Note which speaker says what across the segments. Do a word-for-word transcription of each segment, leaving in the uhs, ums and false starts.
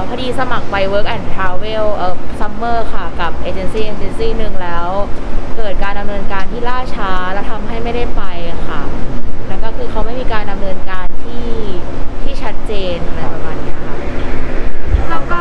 Speaker 1: พอดีสมัครไป Work and Travel เอ่อ Summer ค่ะกับเอเจนซี่เอเจนซี่หนึ่งแล้วเกิดการดำเนินการที่ล่าช้าแล้วทำให้ไม่ได้ไปค่ะแล้วก็คือเขาไม่มีการดำเนินการที่ที่ชัดเจนอะไรประมาณนี้ค่ะ
Speaker 2: แล้วก็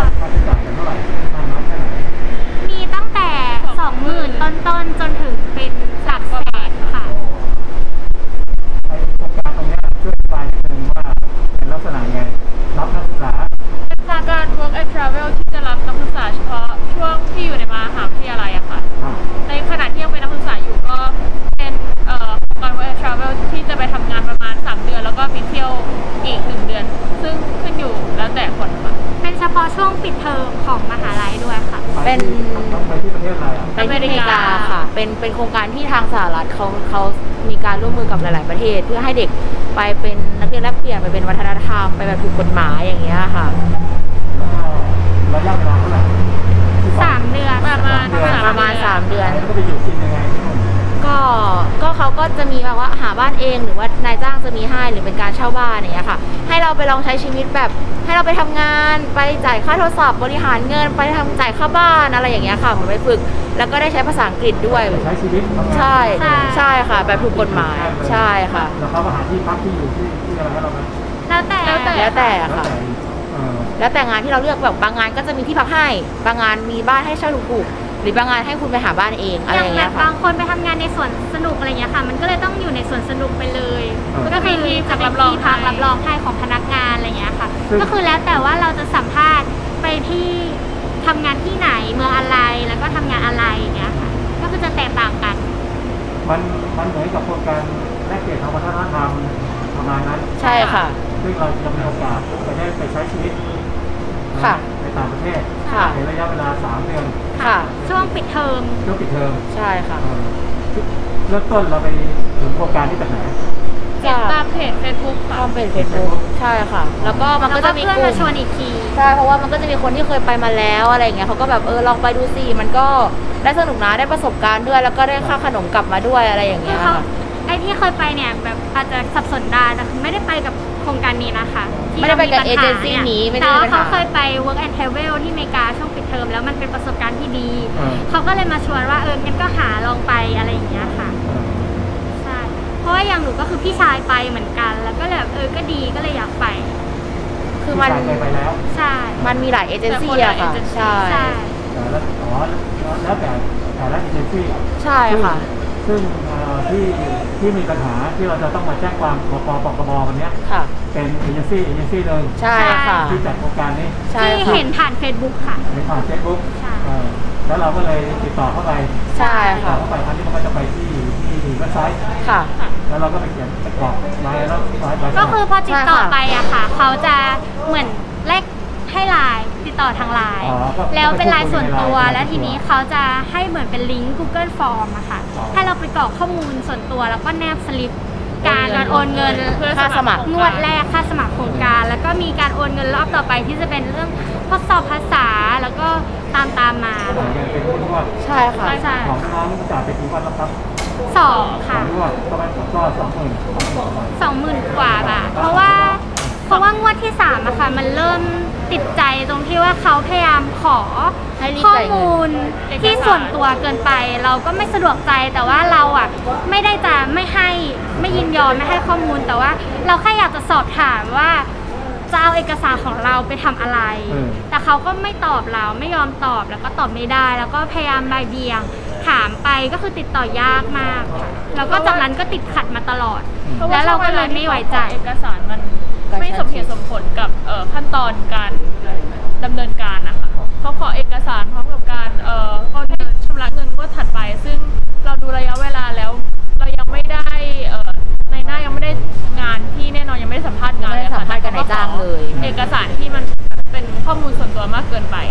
Speaker 2: มีตั้งแต่สองหมื่นต้นๆจนถึงเป็นหลักแสนค่ะ
Speaker 3: ไอ้โครงการตรงนี้ช่วยอธิบายนิดนึงว่าเป็นลักษณะไงรับนักศึกษา
Speaker 4: เป็นโครงการ Work and Travel ที่จะรับนักศึกษาเฉพาะช่วงที่อยู่ในมหาวิทยาลัยอะค่ะในขณะที่ยังเป็นนักศึกษาอยู่ก็เป็นโครงการ Work and Travel ที่จะไปทำงานประมาณสามเดือนแล้วก็มีเที่ยวอีกหนึ่งเดือนซึ่งขึ้นอยู่แล้วแต่คนค่ะ
Speaker 2: เป็นเฉพาะช่วงปิดเทอมของมหาลัยด้วยค่ะ
Speaker 1: เป็น
Speaker 3: ไปที่ประเทศอะไรอ่ะ
Speaker 1: เป็นอเมริกาค่ะเป็นเป็นโครงการที่ทางสหรัฐเขาเขามีการร่วมมือกับหลายๆประเทศเพื่อให้เด็กไปเป็นนักเรียนแลกเปลี่ยนไปเป็นวัฒนธรรมไปแบบถูกกฎหมายอย่างเงี้ยค่ะ
Speaker 3: ระยะเวลาเท่าไหร่
Speaker 2: สามเดือน
Speaker 4: ประมาณ
Speaker 1: ประมาณสามเดือน
Speaker 3: ก็ไปอยู่กินยังไง
Speaker 1: ก็ก็เขาก็จะมีแบบว่าหาบ้านเองหรือว่านายจ้างจะมีให้หรือเป็นการเช่าบ้านอย่างเงี้ยค่ะให้เราไปลองใช้ชีวิตแบบให้เราไปทำงานไปจ่ายค่าโทรศัพท์บริหารเงินไปทำจ่ายค่าบ้านอะไรอย่างเงี้ยค่ะเหมือนไปฝึกแล้วก็ได้ใช้ภาษาอังกฤษด้วย
Speaker 3: ใช้ชีวิต
Speaker 1: ใช่ใช่ค่ะแบบถูกกฎหมายใช่ค่ะ
Speaker 3: แล้วเขามาหาที่พักที่อยู่ที่ที่อะไรให้เราไหม
Speaker 2: แล้วแต่
Speaker 1: แล้วแต่แล้วแต่ค่ะแล้วแต่งานที่เราเลือกแบบบางงานก็จะมีที่พักให้บางงานมีบ้านให้เช่าถูกๆหรือบางงานให้คุณไปหาบ้านเองอะไรอย่างเงี้ยค่ะ
Speaker 2: บางคนไปทำงานในสวนสนุกอะไรเงี้ยค่ะมันก็เลยต้องอยู่ในสวนสนุกไปเลยก็คือที่พักรับรองพักรับรองให้ของพนักงานอะไรเงี้ยค่ะก็คือแล้วแต่ว่าเราจะสัมภาษณ์ไปที่ทำงานที่ไหนเมืองอะไรแล้วก็ทำงานอะไรอย่างเงี้ยค่ะก็คือจะแตกต่างกัน
Speaker 3: มันมันเหมือนกับโครงการแลกเปลี่ยนทางวัฒนธรรมประมาณนั้น
Speaker 1: ใช่ค่ะ
Speaker 3: ซึ่งเราจะมีโอกาสไปได้ไปใช้ชีวิตในต่างประเทศในระยะเวลาสามเดือน
Speaker 1: ค่ะ
Speaker 2: ช่วงปิดเทอม
Speaker 3: ช่วงปิดเทอม
Speaker 1: ใช่ค่ะ
Speaker 3: เริ่มต้นเราไปถึงโครงการที่จากไหน
Speaker 4: จากตามเพจ Facebook
Speaker 1: ตามเพจ Facebook ใช่ค่ะแล้วก็มันก็จะมีกลุ่ม
Speaker 2: ชวนอีกที
Speaker 1: ใช่เพราะว่ามันก็จะมีคนที่เคยไปมาแล้วอะไรอย่างเงี้ยเขาก็แบบเออลองไปดูสิมันก็ได้สนุกนะได้ประสบการณ์ด้วยแล้วก็ได้ค่าขนมกลับมาด้วยอะไรอย่างเงี้ยค่ะ
Speaker 2: ไอ้ที่เคยไปเนี่ยแบบอาจจะสับสนได้แต่ไม่ได้ไปกับโครงการนี้นะคะ
Speaker 1: ไม่ได้ไปกับเอเจนซี่นี้
Speaker 2: แต่ว่าเขาเคยไป Work and Travel ที่อเมริกาช่วงปิดเทอมแล้วมันเป็นประสบการณ์ที่ดีเขาก็เลยมาชวนว่าเอองั้นก็หาลองไปอะไรอย่างเงี้ยค่ะใช่เพราะว่าอย่างหนูก็คือพี่ชายไปเหมือนกันแล้วก็แบบเออก็ดีก็เลยอยากไป
Speaker 1: คือมัน
Speaker 3: ไปแล้ว
Speaker 2: ใช่
Speaker 1: มันมีหลายเอเจนซี่อะค่ะใช่
Speaker 3: แล้วอ๋อแล้วแต่แต่ละเอเจนซี่
Speaker 1: ใช่ค่ะ
Speaker 3: ซึ่งที่ที่มีปัญหาที่เราจะต้องมาแจ้งความปปปกบวันนี้เป็นเอเจนซี่เอเจนซี่หนึ่ง
Speaker 1: ใช่ค่ะ
Speaker 3: ที่จัดโครงการนี้
Speaker 2: ที่เห็นผ่าน Facebook ค่ะ
Speaker 3: เห็นผ่าน Facebook แล้วเราก็เลยติดต่อเข้าไป
Speaker 1: ใช่ค่ะ
Speaker 3: เข้าไปครั้งนี้มันก็จะไปที่ที่เว็บไซต์
Speaker 1: ค่ะ
Speaker 3: แล้วเราก็ไปเขียนกรอกรายแล้ว
Speaker 2: ก็คือพอติดต่อไปอะค่ะเขาจะเหมือนเลขให้ไลน์ติดต่อทางไลน์แล้วเป็นไลน์ส่วนตัวแล้วทีนี้เขาจะให้เหมือนเป็นลิงก์ Google Form อะค่ะให้เราไปกรอกข้อมูลส่วนตัวแล้วก็แนบสลิปการโอนเงิน
Speaker 1: เพื่อค่าสมัครง
Speaker 2: วดแรกค่าสมัครโครงการแล้วก็มีการโอนเงินรอบต่อไปที่จะเป็นเรื่องทดสอบภาษาแล้วก็ตามตามมา
Speaker 1: ใช่ค่ะ
Speaker 3: ของน้องจ่ายไปกี่วันแล้วครับ
Speaker 2: สองค่ะ
Speaker 3: ก็ไปก็สองหมื่น
Speaker 2: สองหมื่นกว่าบาทเพราะว่าเพราะว่างวดที่สามอะค่ะมันเริ่มติดใจตรงที่ว่าเขาพยายามขอข้อมูลที่ส่วนตัวเกินไปเราก็ไม่สะดวกใจแต่ว่าเราอะไม่ได้จะไม่ให้ไม่ยินยอมไม่ให้ข้อมูลแต่ว่าเราแค่อยากจะสอบถามว่าจะเอาเอกสารของเราไปทำอะไรแต่เขาก็ไม่ตอบเราไม่ยอมตอบแล้วก็ตอบไม่ได้แล้วก็พยายามบ่ายเบี่ยงถามไปก็คือติดต่อยากมากแล้วก็จากนั้นก็ติดขัดมาตลอดแล้วเราก็เลยไม่ไหวใจ
Speaker 4: เอกสารมันไม่สมเหตุสมผลกับขั้นตอนการดำเนินการนะคะเขาขอเอกสารพร้อมกับการโอนเงินชำระเงินงวดถัดไปซึ่งเราดูระยะเวลาแล้วเรายังไม่ได้ในหน้ายังไม่ได้งานที่แน่นอนยังไม่ได้สัมภาษณ์งาน
Speaker 1: ไม่ได้สัมภาษณ์กันในจ้างเลย
Speaker 4: เอกสารที่มันเป็นข้อมูลส่วนตัวมากเกินไป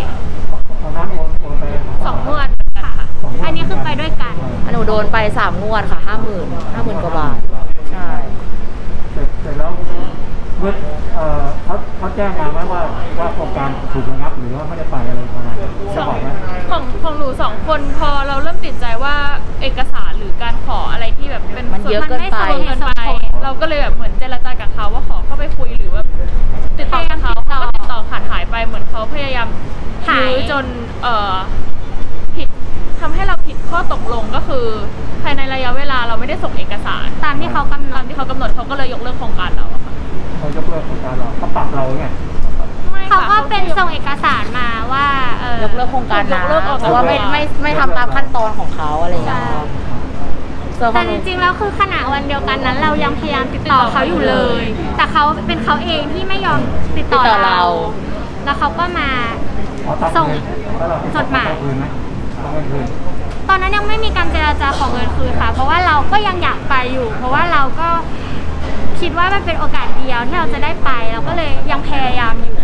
Speaker 4: สองงวดค่ะ
Speaker 2: อันนี้คือไปด้วยกัน
Speaker 1: หนูโดนไปสามงวดค่ะห้าหมื่นห้าหมื่นกว่าบาทใช่
Speaker 3: เสร็จแล้วเมื่อเขาเขาแจ้งมาไหมว่าว่าโครงการถูกระงับหรือว่าไม่ได้ไปอะไรประมาณนั้นจะบอกไหม
Speaker 4: ของของหนูสองคนพอเราเริ่มติดใจว่าเอกสารหรือการขออะไรที่แบบเป็น
Speaker 1: มันเยอะเกินไป
Speaker 4: เราก็เลยแบบเหมือนเจรจากับเขาว่าขอเข้าไปคุยหรือว่าติดต่อกับเขาเขาก็ติดต่อขาดหายไปเหมือนเขาพยายาม
Speaker 2: หาย
Speaker 4: ยื้อจนเอ่อผิดทำให้เราผิดข้อตกลงก็คือภายในระยะเวลาเราไม่ได้ส่งเอกสาร
Speaker 2: ตามที่เขากำหน
Speaker 4: ตา
Speaker 2: ด
Speaker 4: มที่เขากำหนดเขาก็เลยยกเลิกโครงการเราอะค่ะ
Speaker 3: เขายกเลิกโครงการเราเขาปรับเราไง
Speaker 4: ไม่
Speaker 2: เขา
Speaker 4: ค่ะ
Speaker 2: ก็เป็นส่งเอกสารมาว่าเออย
Speaker 1: กเลิกโครงการ
Speaker 4: ย
Speaker 1: นะ
Speaker 4: กเลิกออก
Speaker 1: เพราะว่าไม่ไม่ไม่ทำตามขั้นตอนของเขาอะไรอย่างเงี้ยส่วนข
Speaker 2: แต่
Speaker 1: องห
Speaker 2: จ
Speaker 1: นู
Speaker 2: ริงๆแล้วคือขณะวันเดียวกันนั้น เรายังพยายามติดต่อเขาอยู่เลย แต่เขาเป็นเขาเองที่ไม่ยอมติดต่อเรา แล้วเขาก็มา
Speaker 3: อ๋อตาม
Speaker 2: ส่ง
Speaker 3: เงินแล้วเรา
Speaker 2: จดหมาย
Speaker 3: เอคืนไหมเอาเงินคืน
Speaker 2: ตอนนั้นยังไม่มีการเจราจาของเงินคืนค่ะ เพราะว่าเราก็ยังอยากไปอยู่ เพราะว่าเราก็คิดว่ามันเป็นโอกาสเดียวที่เราจะได้ไป เราก็เลยยังพยายามอยู่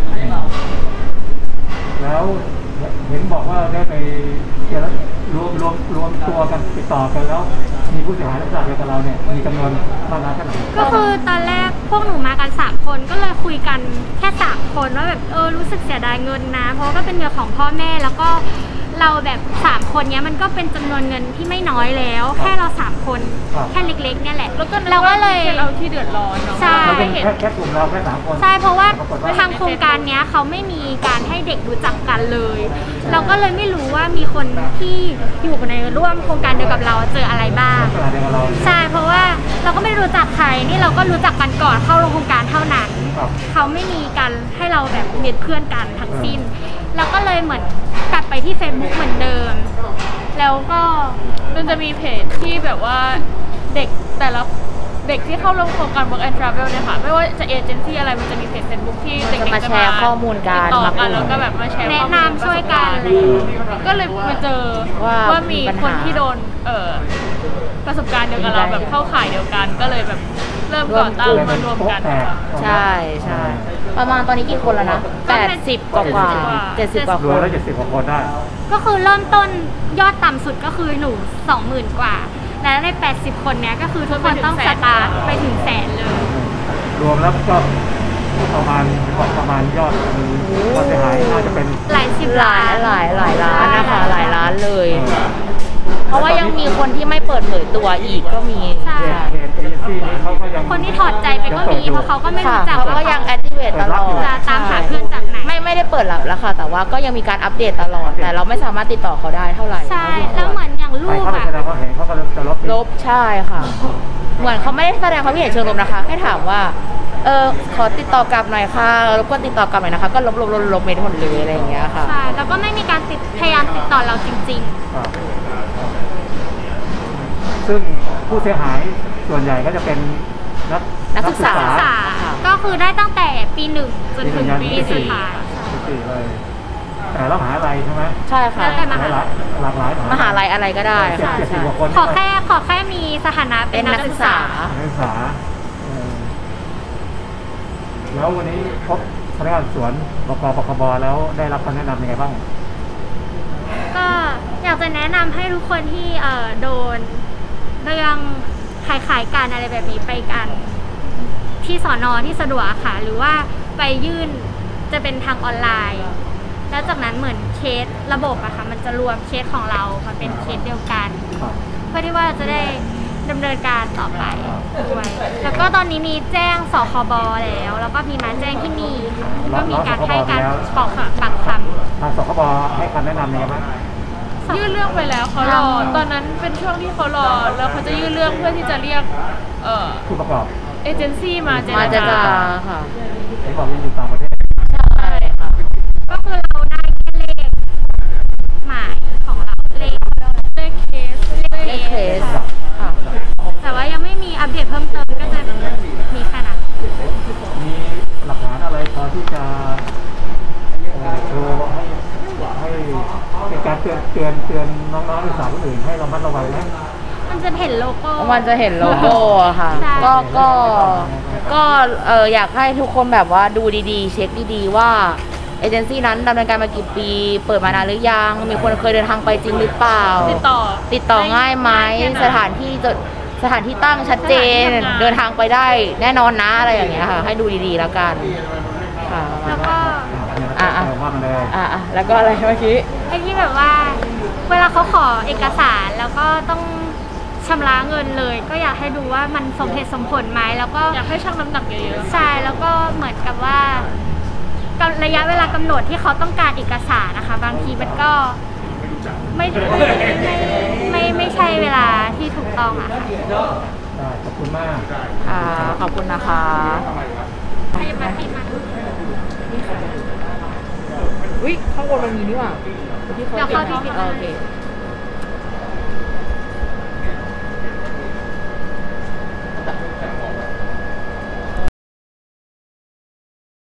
Speaker 3: แล้วเห็นบอกว่าได้ไปเจรรวมรวมรวมตัวกันติดต่อกันแล้ว มีผู้เสียหายลักษณะเดียวกับเราเนี่ยมีจำนวนมากน้อยแค่ไหน
Speaker 2: ก็คือตอนแรกพวกหนูมากันสามคนก็เลยคุยกันแค่สามคนว่าแบบเออรู้สึกเสียดายเงินนะ เพราะว่าก็เป็นเงินของพ่อแม่แล้วก็เราแบบสามคนเนี้ยมันก็เป็นจำนวนเงินที่ไม่น้อยแล้ว แค่เราสามคนแค่เล็กๆเนี่ยแหละ
Speaker 4: แล้วก็
Speaker 2: เราก็เลย
Speaker 4: ไม่ใช่เราที่เดือดร้อนเนาะ
Speaker 2: ใช่
Speaker 3: เรา
Speaker 4: ไม่
Speaker 3: เป็น
Speaker 4: เห็น
Speaker 3: แค่แค่กลุ่มเราแค่สามคน
Speaker 2: ใช่เพราะว่า
Speaker 3: ปกฏว่า
Speaker 2: ทางโครงการเนี้ยเขาไม่มีการให้เด็กรู้จักกันเลย เราก็เลยไม่รู้ว่ามีคนที่อยู่ในร่วมโครงการเดียวกับเราเจออะไรบ้าง
Speaker 3: ลักษณะเดียวกับเรา
Speaker 2: ใช่เพราะว่าเราก็ไม่รู้จักใครนี่เราก็รู้จักกันก่อนเข้าโครงการเท่านั้น
Speaker 3: ครับ
Speaker 2: เขาไม่มีการให้เราแบบเป็นเพื่อนกันทั้งสิ้น แล้วก็เลยเหมือนกลับไปที่ Facebook เหมือนเดิม แล้วก็
Speaker 4: มันจะมีเพจที่แบบว่าเด็กแต่ละเด็กที่เข้าร่วมโครงการ Work and Travel เนี่ยค่ะไม่ว่าจะเอเจนซี่อะไรมันจะมีเพจ Facebook ที่เด็กๆ
Speaker 1: จะมา
Speaker 4: จะ
Speaker 1: แชร์ข้อมูลกัน
Speaker 4: ติดต่อ
Speaker 1: มาคุ
Speaker 4: กัน
Speaker 1: ย
Speaker 4: แล้วก็แบบมาแชร์
Speaker 2: แนะ
Speaker 4: ข้อมูล
Speaker 2: นำช่วยกันอะไร
Speaker 4: ประสบ
Speaker 2: อย่าง
Speaker 4: การ
Speaker 2: เงี้ย
Speaker 4: ณ์ก็เลยมาเจอ
Speaker 1: ว่า
Speaker 4: ว่ามี
Speaker 1: มีปัญ
Speaker 4: คน
Speaker 1: หา
Speaker 4: ที่โดนเอ่อประสบการณ์เดียวกับเราแบบเข้าข่ายเดียวกัน ก็เลยแบบเริ่มก่อตั้งมารวมกัน
Speaker 3: แตก
Speaker 1: ใช่ใช่ประมาณตอนนี้กี่คนแล้วนะแปดสิบกว่ากว่าเจ็ดสิบกว่าร ค
Speaker 3: วม
Speaker 1: น
Speaker 3: แล้วเจ็ดสิบกว่าคนได้
Speaker 2: ก็คือเริ่มต้นยอดต่ำสุดก็คือหนูสองหมื่นกว่า แล้วในแปดสิบคนเนี้ยก็คือทุกคนต้องสตาร์ทไปถึงแสนเลย
Speaker 3: รวมแล้วก็ประมาณประมาณยอดความเสียหายน่าจะเป็น
Speaker 2: หลายสิบ
Speaker 1: ห
Speaker 2: ล้า
Speaker 1: ลาย
Speaker 2: น
Speaker 1: หลายหลายล้านนะคะ
Speaker 2: ใช่
Speaker 1: หลายล้านเลย
Speaker 3: เออ
Speaker 1: เพราะว่ายังมีคนที่ไม่เปิดเผยตัวอีกก็มี
Speaker 2: ใช่
Speaker 3: เพจเพจเอเจนซี่นี้เขาก็ยัง
Speaker 2: คนที่ถอดใจไปก็มีเพราะเขาก็ไม่
Speaker 1: ค่ะ
Speaker 2: รู้จัก
Speaker 1: เขาก็ยัง activate ตลอด
Speaker 2: จะตามหาเพื่อนจากไหน
Speaker 1: ไม่ไม่ได้เปิดรับแล้วค่ะ แต่ว่าก็ยังมีการอัปเดตตลอด แต่เราไม่สามารถติดต่อเขาได้เท่าไหร่
Speaker 2: ใช่แล้วเหมือนอย่างรู
Speaker 3: ไป
Speaker 2: ป
Speaker 3: เข้าไป
Speaker 2: อะ
Speaker 3: แสดงความเห็นเขาก็จะลบ
Speaker 1: ลบใช่ค่ะ เหมือนเขาไม่ได้แสดงความคิดเห็นเชิงลบนะคะแค่ถามว่าเออขอติดต่อกลับหน่อยค่ะรบกวนติดต่อกลับหน่อยนะคะก็ลบลบลบลบเมนหมดเลยอะไรอย่างเงี้ยค่ะ
Speaker 2: ใช่แล้วก็ไม่มีการติดพยายามติดต่อเราจริง
Speaker 3: ครับซึ่งผู้เสียหายส่วนใหญ่ก็จะเป็นนัก
Speaker 1: นักศึกษา
Speaker 2: ๆ ศึกษาก็คือได้ตั้งแต่ปีหนึ่งจนถึงปีสุดท้าย
Speaker 3: ปีสี่เลย แต่ละมหาลัยใช่ไหม
Speaker 1: ใช่ค่ะ
Speaker 2: แล้วแต่
Speaker 3: หลายหลายหลากหลาย
Speaker 1: มหาลัยอะไรก็ได้ค่ะ
Speaker 3: เจ็ดสิบ
Speaker 1: ใช่
Speaker 3: กว่าคน
Speaker 2: ขอแค่ขอแค่มีสถานะเป็
Speaker 1: เป็น น
Speaker 2: นั
Speaker 1: นั
Speaker 2: ก
Speaker 1: ก
Speaker 2: ศึ
Speaker 1: ศึ
Speaker 2: ก
Speaker 1: ก
Speaker 2: ษา
Speaker 1: ษา
Speaker 3: นักศึกษาเออแล้ววันนี้พบพนักงานสวนบกปคบแล้วได้รับคำแนะนำยังไงบ้าง
Speaker 2: ก็อยากจะแนะนำให้ทุกคนที่เอ่อโดนเรื่องขายขายการอะไรแบบนี้ไปกัน ที่สอนอที่สะดวกค่ะ หรือว่าไปยื่นจะเป็นทางออนไลน์ แล้วจากนั้นเหมือนเคสระบบอะค่ะมันจะรวมเคสของเรามาเป็นเคสเดียวกัน
Speaker 3: ครับ
Speaker 2: เพื่อที่ว่าจะได้ดำเนินการต่อไปด้วย แล้วก็ตอนนี้มีแจ้งสคบแล้ว แล้วก็มีมาแจ้งที่นี่ค่ะก็มีการให้การปอกปากค
Speaker 3: ทางสคบให้คำแนะนำยังไงบ้าง
Speaker 2: ำ
Speaker 4: ยื่นเรื่องไปแล้วเขารอตอนนั้นเป็นช่วงที่เขารอแล้วเขาจะยื่นเรื่องเพื่อที่จะเรียกเอ่อ
Speaker 3: ผู้ประกอบ
Speaker 4: เอเจนซี่มาเจ
Speaker 1: มาร เจร
Speaker 4: จา
Speaker 1: จาค่ะ
Speaker 3: เห็นบอกยังอยู่ต่างประเทศ
Speaker 1: ใช่ค่ะ
Speaker 2: ก็คือเราได้แค่เลขหมายของเราเลขเลขเคสเลข
Speaker 1: เลขเคสค่ะ
Speaker 2: แต่ว่ายังไม่มีอัปเดตเพิ่มเติมก็จะมีแค่นั้น
Speaker 3: มีหลักฐานอะไรพอที่จะเอ่อโชว์ให้ให้เป็นการเตือนเตือนเตือนน้องๆนักศึกษาคนอื่นให้ระมัดระวังไหม
Speaker 2: มันจะเห็นโลโก้
Speaker 1: มันจะเห็นโลโก้อะค่ะ
Speaker 2: ใช่
Speaker 1: ก็ก็ก็เอออยากให้ทุกคนแบบว่าดูดีๆ เช็คดีๆว่าเอเจนซี่นั้นดำเนินการมากี่ปี เปิดมานานหรือยัง มีคนเคยเดินทางไปจริงหรือเปล่า
Speaker 4: ติดต่อ
Speaker 1: ติดต่อง่ายไหม
Speaker 4: แค่ไหน
Speaker 1: สถานที่จะสถานที่ตั้งชัดเจน
Speaker 4: สถานที่ทำงาน
Speaker 1: เดินทางไปได้แน่นอนนะอะไรอย่างเงี้ยค่ะ ให้ดูดีๆแล้วกันค่ะประมาณ
Speaker 2: แล้ว
Speaker 1: นั้น
Speaker 2: ก็
Speaker 1: อ่ะอ่ะ
Speaker 3: เว่ามันเลย
Speaker 1: อ่ะอ่ะแล้วก็อะไรเมื่อกี้
Speaker 2: ไอ้ที่แบบว่า เวลาเขาขอเอกสารแล้วก็ต้องชำระเงินเลย ก็อยากให้ดูว่ามันสมเหตุสมผลไหมแล้วก็
Speaker 4: อยากให้ชั่งน้ำหนักเยอะ
Speaker 2: ใช่แล้วก็เหมือนกับว่าระยะเวลากำหนดที่เขาต้องการเอกสารนะคะบางทีมันก็ไม่ไม่ไม่ไม่ไม่ใช่เวลาที่ถูกต้องอะค่ะ
Speaker 3: ได้ขอบคุณมาก
Speaker 1: ค่ะขอบคุณนะคะ
Speaker 2: พยาบาลที่มา
Speaker 1: อุ้ยข้างบนมันมีนี่หว่าที่เขา
Speaker 2: เดี๋ยวเข้าที่
Speaker 1: เออโอเค